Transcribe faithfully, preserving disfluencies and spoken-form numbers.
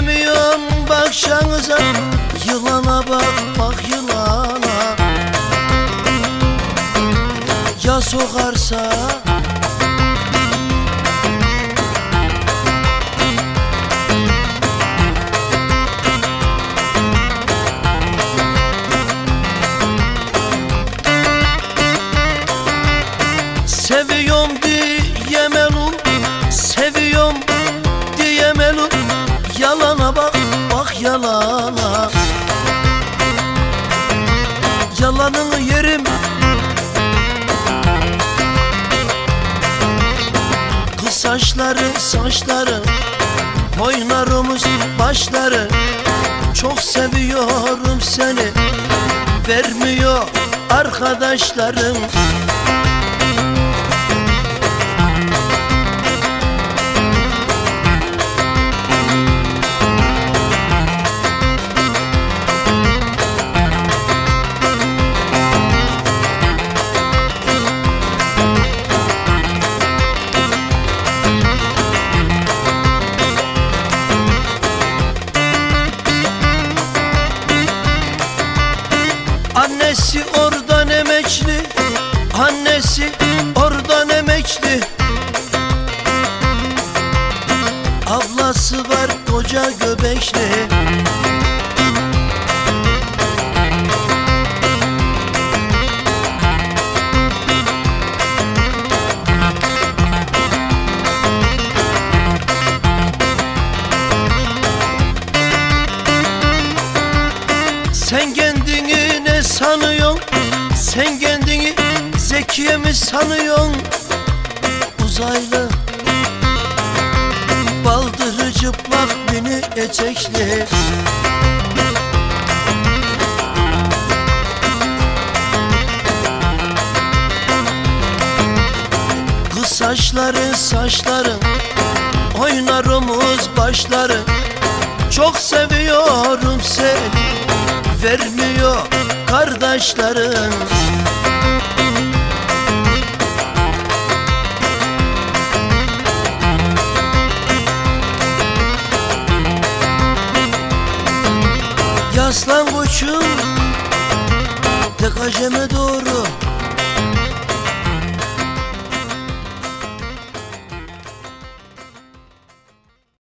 Diyemiyorum bakşanıza, yılana bak bak yılana. Ya sokarsa? Seviyorum diyemelum, seviyorum diyemelum. Yalana bak bak yalana. Yalanını yerim. Kız saçları saçları, oynarımız başları. Çok seviyorum seni, vermiyor arkadaşlarım. Annesi oradan emekli, annesi oradan emekli. Ablası var koca göbekli. Sen kendini ne sanıyorsun? Sen kendini zekiye mi sanıyorsun? Uzaylı, baldırı cıplak mini etekli. Kız saçları saçları, oynar omuz başları. Çok seviyorum seni, vermiyor kardeşlerin. Yaslan koçum, tek aceme doğru.